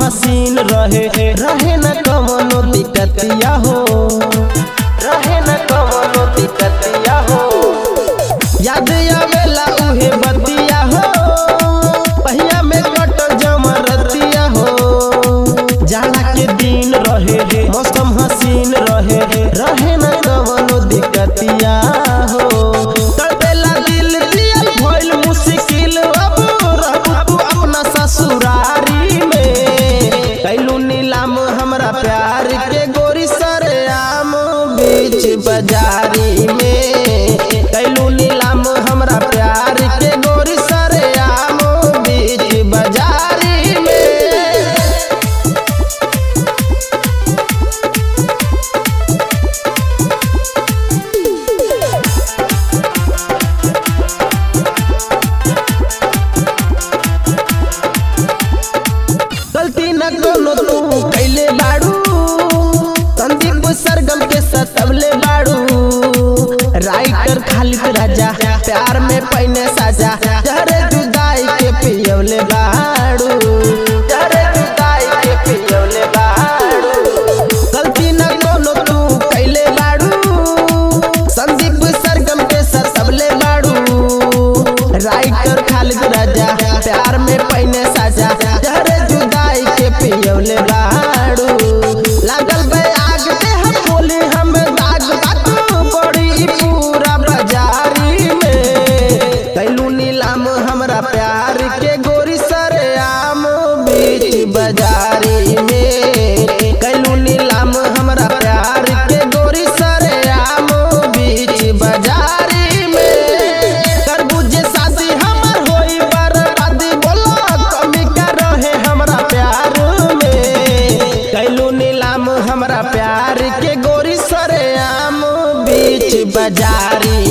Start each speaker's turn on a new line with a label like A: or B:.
A: हसीन रहे न कवनो दिक्कतिया हो, रहे न कवनो दिक्कतिया हो। याद आवेला उहे बतिया हो, पहिया में कटल जमरतिया हो। जाला के दिन रहे मौसम हसीन रहे न कवनो दिक्कतिया हो। तड़पेला दिल दियल भइल मुश्किल, अब रहू अपना ससुरारी में। कैलू नीलाम हमरा प्यार के गोरी सरेआम बीच बाजारी में। कैलू नीलाम हमरा प्यार के गोरी सरेआम बीच बाजारी में। गलती न कोनो तू कैले बाड़ू, संदीप सरगम के सतवले बाड़ू। राइटर खालिद राजा प्यार में पहने साजा, जहरे जुदाई के पियवले बाड़ू, जहरे जुदाई के पियवले बाड़ू। गलती न कोनो तू कैले बाड़ू, संदीप सरगम के सतवले बाड़ू। राइटर खालिद राजा प्यार में पहने साजा, जहरे जुदाई के पियवले बाड़ू। लागल बे आग दे हम बोले हम दाग बात बड़ी पूरा बाजारी में। कैलू नीलाम हमरा प्यार के गोरी सरेआम बीच बाजारी में। कैलू नीलाम हमरा प्यार के गोरी सरेआम बीच बाजारी में। तरबूजे शादी हमर होई बर्बादी, बोला कमी का रहे हमरा प्यार में। कैलू नीलाम हमरा प्यार के गोरी सरेआम बीच बाजारी